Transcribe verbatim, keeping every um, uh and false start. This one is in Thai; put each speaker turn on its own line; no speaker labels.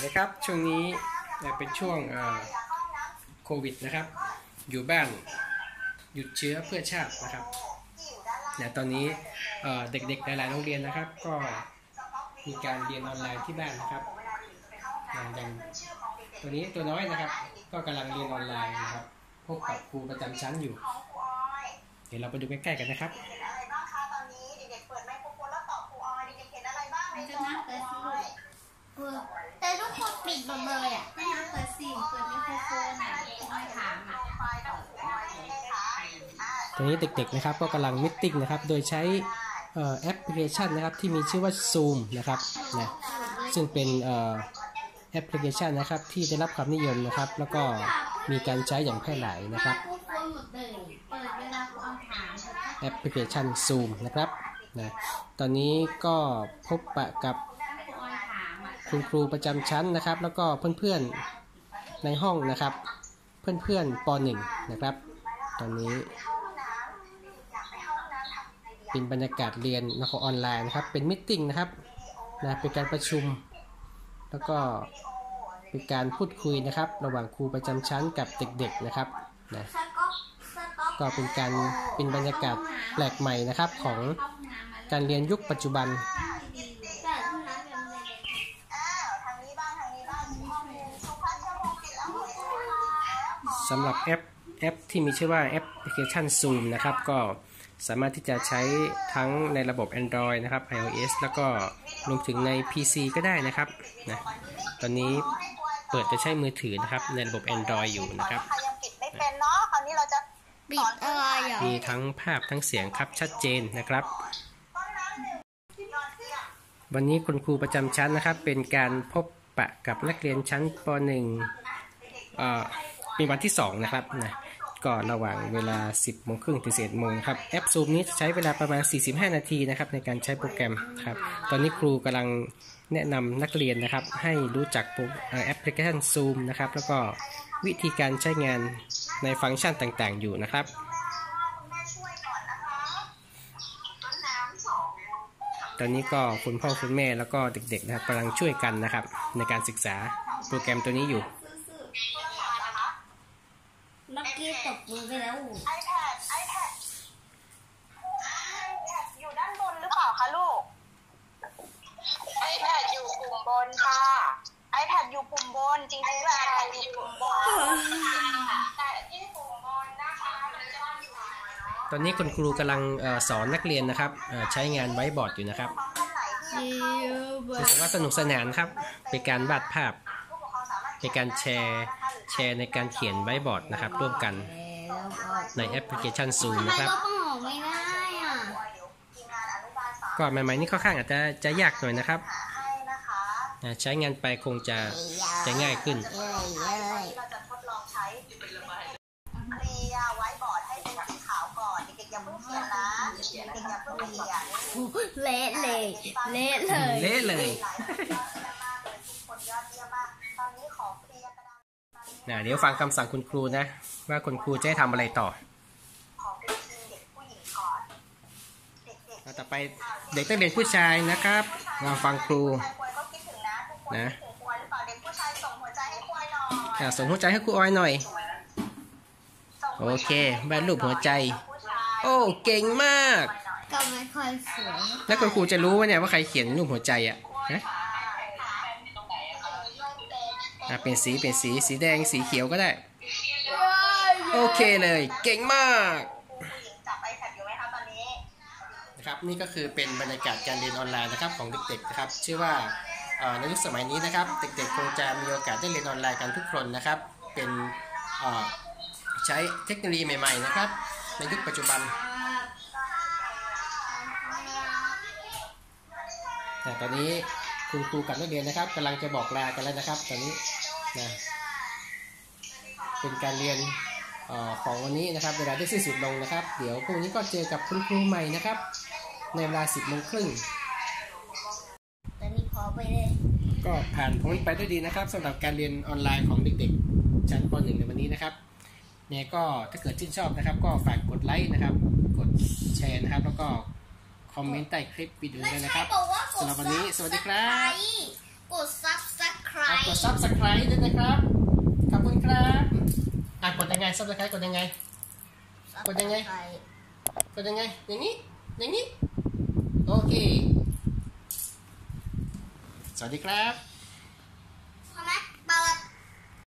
นะครับช่วงนี้เป็นช่วงโควิดนะครับอยู่บ้านหยุดเชื้อเพื่อชาตินะครับเนี่ยตอนนี้เด็กๆหลายๆโรงเรียนนะครับก็มีการเรียนออนไลน์ที่บ้านนะครับอย่างตัวนี้ตัวน้อยนะครับก็กำลังเรียนออนไลน์นะครับพบกับครูประจำชั้นอยู่เดี๋ยวเราไปดูใกล้ๆกันนะครับ
แต่ทุกคนปิดหมดเลยอ่ะไม่เอาเปิดสิเปิดไมโครโฟนอ่ะไม่ถามอ่ะ
ตอนนี้เด็กๆนะครับก็กำลังมิทติ้งนะครับโดยใช้แอปพลิเคชันนะครับที่มีชื่อว่า Zoom นะครับนะซึ่งเป็นแอปพลิเคชันนะครับที่ได้รับความนิยมนะครับแล้วก็มีการใช้อย่างแพร่หลายนะครับแอปพลิเคชัน Zoom นะครับนะตอนนี้ก็พบปะกับคุณครูประจำชั้นนะครับแล้วก็เพื่อนๆในห้องนะครับเพื่อนๆป หนึ่ง นะครับตอนนี้เป็นบรรยากาศเรียนนะครับออนไลน์นะครับเป็นมิทติ้งนะครับนะเป็นการประชุมแล้วก็เป็นการพูดคุยนะครับระหว่างครูประจำชั้นกับเด็กๆนะครับนะก็เป็นการเป็นบรรยากาศแปลกใหม่นะครับของการเรียนยุคปัจจุบันสำหรับแอปแอปที่มีชื่อว่าแอปพลิเคชัน Zoom นะครับก็สามารถที่จะใช้ทั้งในระบบ Android นะครับ iOS แล้วก็รวมถึงใน พี ซี ก็ได้นะครับนะตอนนี้เปิดจะใช้มือถือนะครับในระบบ Android อยู่นะครับมีทั้งภาพทั้งเสียงครับชัดเจนนะครับวันนี้คุณครูประจำชั้นนะครับเป็นการพบปะกับนักเรียนชั้นป หนึ่ง เอ่อเป็นวันที่สองนะครับนะก็ระหว่างเวลา สิบโมงครึ่งถึง สิบเอ็ดโมงครับแอป Zoom นี้ใช้เวลาประมาณสี่สิบห้านาทีนะครับในการใช้โปรแกรมครับตอนนี้ครูกำลังแนะนำนักเรียนนะครับให้รู้จักแอปพลิเคชัน Zoom นะครับแล้วก็วิธีการใช้งานในฟังก์ชันต่างๆอยู่นะครับตอนนี้ก็คุณพ่อคุณแม่แล้วก็เด็กๆนะครับกำลังช่วยกันนะครับในการศึกษาโปรแกรมตัวนี้อยู่
เมื่อกี้ตบมือไปแล้ว
iPad iPad iPad อยู่ด้านบนหรือเปล่าคะลูก iPad อยู่ปุ่มบนค่ะ iPad อยู่ปุ่มบนจริงๆแล้ว iPad อยู่ปุ่มบนแต่ที่ปุ่มบนนะคะมันจะต้องอยู่
ตอนนี้คุณครูกำลังสอนนักเรียนนะครับใช้งานไวท์บอร์ดอยู่นะครับรู้สึกว่าสนุกสนานครับเป็นการวาดภาพเป็นการแชร์แชร์ในการเขียนไวท์บอร์ดนะครับร่วมกันในแอปพลิเคชัน Zoom นะครับก็ใหม่ๆนี่ค่อนข้างอาจจะจะยากหน่อยนะครับใช้งานไปคงจะจะง่ายขึ้น
เละเลยเละเลย
เละเลยนะเดี๋ยวฟังคำสั่งคุณครูนะว่าคุณครูจะให้ทำอะไรต่อต่อไปเด็กต้องเรียนผู้ชายนะครับมาฟังครูนะส่งหัวใจให้ครูออยหน่อยโอเควาดรูปหัวใจโอ้เก่งมาก
ก็ไม่ค่อยสวย
แล้วคุณครูจะรู้ว่าเนี่ยว่าใครเขียนรูปหัวใจอ่ะนะเป็นสีเป็นสีสีแดงสีเขียวก็ได้โอเคเลยเก่งมากนะครับนี่ก็คือเป็นบรรยากาศการเรียนออนไลน์นะครับของเด็กๆนะครับเชื่อว่าในยุคสมัยนี้นะครับเด็กๆคงจะมีโอกาสได้เรียนออนไลน์กันทุกคนนะครับเป็นใช้เทคโนโลยีใหม่ๆนะครับในยุคปัจจุบันแต่ตอนนี้คุณครูกับนักเรียนนะครับกำลังจะบอกลากันแล้วนะครับตอนนี้นะเป็นการเรียนอของวันนี้นะครับเวลาได้สิ้นสุดลงนะครับเดี๋ยวพรุ่งนี้ก็เจอกับคุณครูใหม่นะครับในเวลา สิบโมงครึ่ง
ตอนนี้ขอไปเลย
ก็ผ่านพ้นไปด้วยดีนะครับสำหรับการเรียนออนไลน์ของเด็กๆชั้นป หนึ่ง ในวันนี้นะครับเนี่ยก็ถ้าเกิดชื่นชอบนะครับก็ฝากกดไลค์นะครับกดแชร์นะครับแล้วก็คอมเมนต์ใต้คลิปวิดีโอด้วยนะครับสำหรับวันนี้สวัสดีครับ
กด ซับสไครบ์ subscribe
กด subscribe ด้วยนะครับขอบคุณครับอ่ะกดยังไง subscribe กดยังไงกดยังไงกดยังไงอย่างนี้อย่างนี้โอเคสวัสดีครับ